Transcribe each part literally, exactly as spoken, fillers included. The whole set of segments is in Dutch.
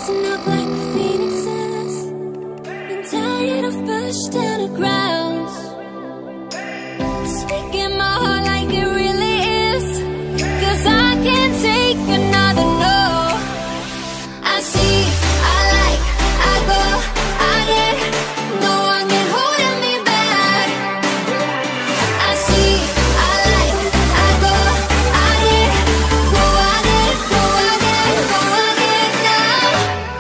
rising up like phoenixes, been tired of pushed underground, speaking my heart like it really is, cause I can't take another no. I see, I like, I go, I get, no one can hold me back. I see, I like, I go, I get, go, I get, go, I get, go, I get now.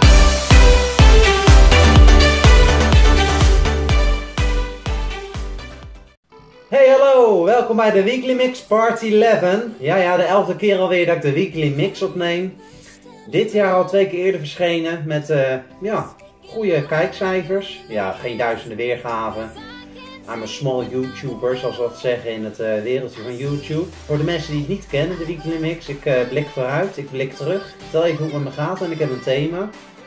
Hey, hallo! Welkom bij de Weekly Mix Part elf. Ja, ja, de elfde keer alweer dat ik de Weekly Mix opneem. Dit jaar al twee keer eerder verschenen met, uh, ja, goede kijkcijfers. Ja, geen duizenden weergaven. I'm a small YouTuber, zoals we dat zeggen in het uh, wereldje van YouTube. Voor de mensen die het niet kennen, de Weekly Mix, ik uh, blik vooruit, ik blik terug. Ik vertel even hoe het met me gaat en ik heb een thema.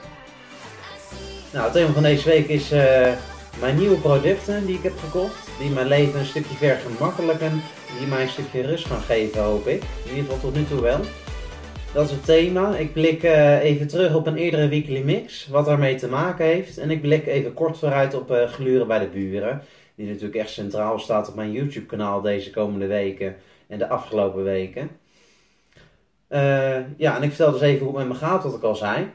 Nou, het thema van deze week is uh, mijn nieuwe producten die ik heb gekocht. Die mijn leven een stukje vergemakkelijken, die mij een stukje rust gaan geven, hoop ik. In ieder geval tot nu toe wel. Dat is het thema. Ik blik uh, even terug op een eerdere Weekly Mix, wat daarmee te maken heeft. En ik blik even kort vooruit op uh, Gluren bij de buren. Die natuurlijk echt centraal staat op mijn YouTube kanaal deze komende weken en de afgelopen weken. Uh, ja, en ik vertel dus even hoe het met me gaat, wat ik al zei.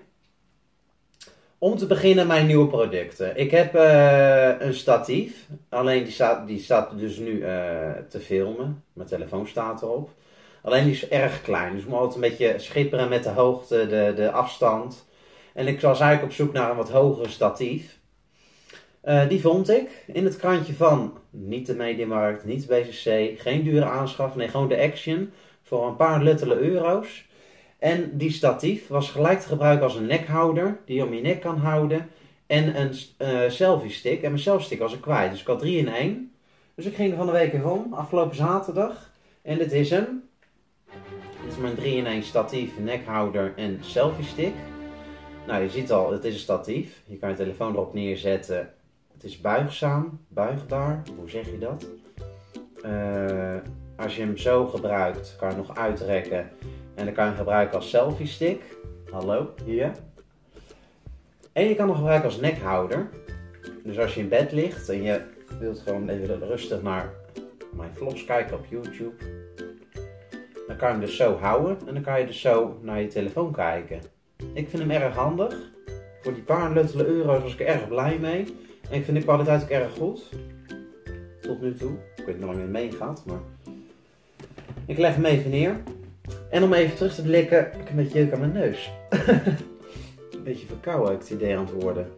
Om te beginnen mijn nieuwe producten. Ik heb uh, een statief, alleen die staat, die staat dus nu uh, te filmen. Mijn telefoon staat erop. Alleen die is erg klein, dus ik moet altijd een beetje schipperen met de hoogte, de, de afstand. En ik was eigenlijk op zoek naar een wat hogere statief. Uh, die vond ik in het krantje van, niet de Mediamarkt, niet de B C C, geen dure aanschaf, nee gewoon de Action. Voor een paar luttele euro's. En die statief was gelijk te gebruiken als een nekhouder, die je om je nek kan houden. En een uh, selfie stick. En mijn selfie stick was ik kwijt, dus ik had drie in één. Dus ik ging er van de week even om, afgelopen zaterdag. En dit is hem. Dit is mijn drie in één statief, nekhouder en selfie stick. Nou, je ziet al, het is een statief. Je kan je telefoon erop neerzetten. Het is buigzaam, buigbaar. Hoe zeg je dat? Uh, als je hem zo gebruikt, kan je hem nog uitrekken. En dan kan je hem gebruiken als selfie stick. Hallo, hier. En je kan hem gebruiken als nekhouder. Dus als je in bed ligt en je wilt gewoon even rustig naar mijn vlogs kijken op YouTube. Dan kan je hem dus zo houden en dan kan je dus zo naar je telefoon kijken. Ik vind hem erg handig. Voor die paar luttele euro's was ik er erg blij mee. En ik vind de kwaliteit ook erg goed. Tot nu toe. Ik weet niet hoe lang het meegaat, maar... Ik leg hem even neer. En om even terug te blikken, ik heb een beetje jeuk aan mijn neus. Een beetje verkouden heb ik het idee aan het worden.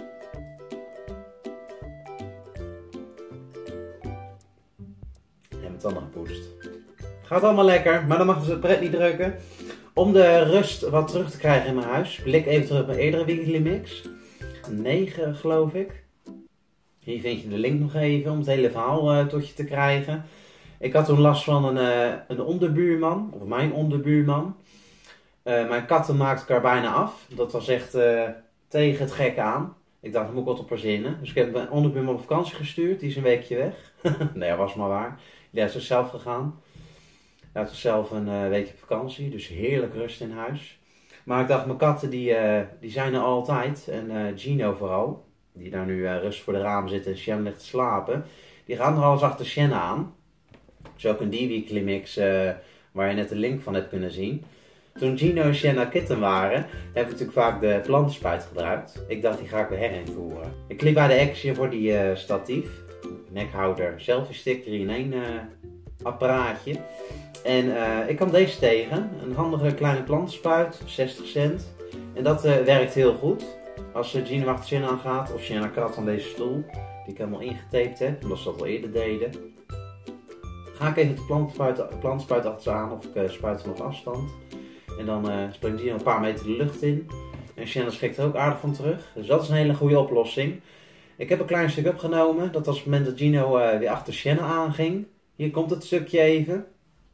En mijn tanden gepoetst. Gaat allemaal lekker, maar dan mag de pret niet drukken. Om de rust wat terug te krijgen in mijn huis, blik even terug op mijn eerdere Weekly Mix. negen geloof ik. Hier vind je de link nog even om het hele verhaal uh, tot je te krijgen. Ik had toen last van een, uh, een onderbuurman, of mijn onderbuurman. Uh, mijn katten maakten elkaar bijna af. Dat was echt uh, tegen het gek aan. Ik dacht, daar moet ik wat op verzinnen. Dus ik heb mijn onderbuurman op vakantie gestuurd. Die is een weekje weg. Nee, dat was maar waar. Die is dus zelf gegaan. Hij had dus zelf een uh, weekje op vakantie. Dus heerlijk rust in huis. Maar ik dacht, mijn katten die, uh, die zijn er altijd. En uh, Gino vooral. Die daar nu uh, rust voor de raam zit en Shen ligt te slapen. Die gaan er alles achter Shen aan. Dus ook in die Weekly Mix uh, waar je net de link van hebt kunnen zien. Toen Gino en Shen naar kitten waren, heb ik natuurlijk vaak de plantenspuit gebruikt. Ik dacht, die ga ik weer herinvoeren. Ik liep bij de Action voor die uh, statief. Nekhouder, selfie stick, drie in één uh, apparaatje. En uh, ik kwam deze tegen. Een handige kleine plantenspuit, zestig cent. En dat uh, werkt heel goed. Als uh, Gino achter Shen aangaat, of Shen naar kat aan deze stoel. Die ik helemaal ingetaped heb, omdat ze dat al eerder deden. Ga ik even de plantspuit, plantspuit achter ze aan of ik uh, spuit ze nog afstand. En dan uh, springt Gino een paar meter de lucht in. En Shannon schrikt er ook aardig van terug. Dus dat is een hele goede oplossing. Ik heb een klein stuk opgenomen. Dat was het moment dat Gino uh, weer achter Shannon aanging. Hier komt het stukje even.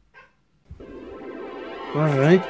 Alright.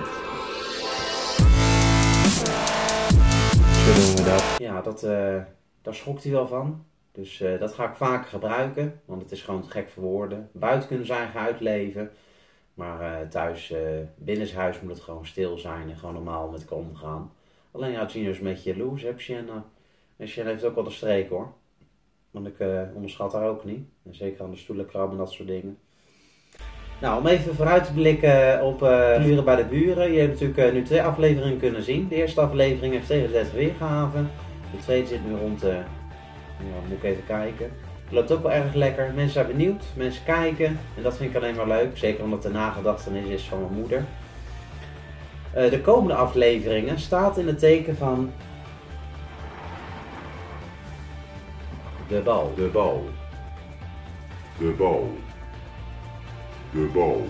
Zo doen we dat. Ja, dat, uh, daar schokt hij wel van. Dus uh, dat ga ik vaker gebruiken, want het is gewoon te gek voor woorden. Buiten kunnen ze eigen uitleven, maar uh, thuis, uh, binnenshuis moet het gewoon stil zijn en gewoon normaal met elkaar omgaan. Alleen ja, Gino is een beetje jaloers, hè, Sienna. En Sienna heeft ook wel de streek hoor. Want ik uh, onderschat haar ook niet. En zeker aan de stoelen krabben en dat soort dingen. Nou, om even vooruit te blikken op uh, Gluren bij de buren. Je hebt natuurlijk uh, nu twee afleveringen kunnen zien. De eerste aflevering heeft zevenendertig weergaven. De tweede zit nu rond, uh, ja, moet ik even kijken. Het loopt ook wel erg lekker. Mensen zijn benieuwd, mensen kijken. En dat vind ik alleen maar leuk. Zeker omdat het de nagedachtenis is van mijn moeder. Uh, de komende afleveringen staat in het teken van de bal. De bal. De bal. De bal.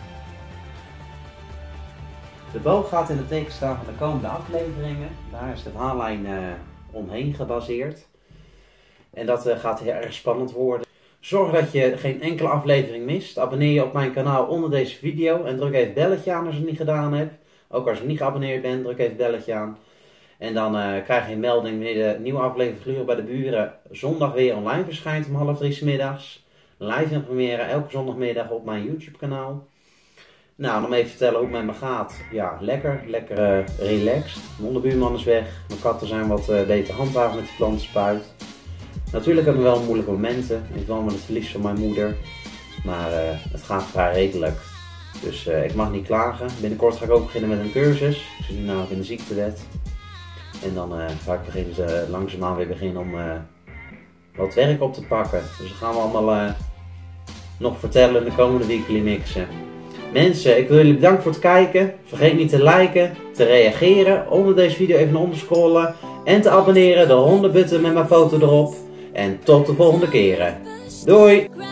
De bal gaat in het teken staan van de komende afleveringen. Daar is de verhaallijn uh, omheen gebaseerd. En dat uh, gaat heel erg spannend worden. Zorg dat je geen enkele aflevering mist. Abonneer je op mijn kanaal onder deze video. En druk even het belletje aan als je het niet gedaan hebt. Ook als je niet geabonneerd bent, druk even het belletje aan. En dan uh, krijg je een melding wanneer de nieuwe aflevering Gluren bij de buren zondag weer online verschijnt om half drie 's middags. Live informeren elke zondagmiddag op mijn YouTube kanaal. Nou, om even te vertellen hoe het met me gaat. Ja, lekker. Lekker uh, relaxed. Mijn onderbuurman is weg. Mijn katten zijn wat uh, beter handhaven met de plantenspuit. Natuurlijk hebben we wel moeilijke momenten. Ik wel met het verlies van mijn moeder. Maar uh, het gaat vrij redelijk. Dus uh, ik mag niet klagen. Binnenkort ga ik ook beginnen met een cursus. Ik zit nu namelijk in de ziektewet. En dan uh, ga ik beginnen, uh, langzaamaan weer beginnen om uh, wat werk op te pakken. Dus dat gaan we allemaal uh, nog vertellen in de komende weekly mixen. Mensen, ik wil jullie bedanken voor het kijken. Vergeet niet te liken, te reageren, onder deze video even naar onder scrollen. En te abonneren, de ronde button met mijn foto erop. En tot de volgende keren. Doei!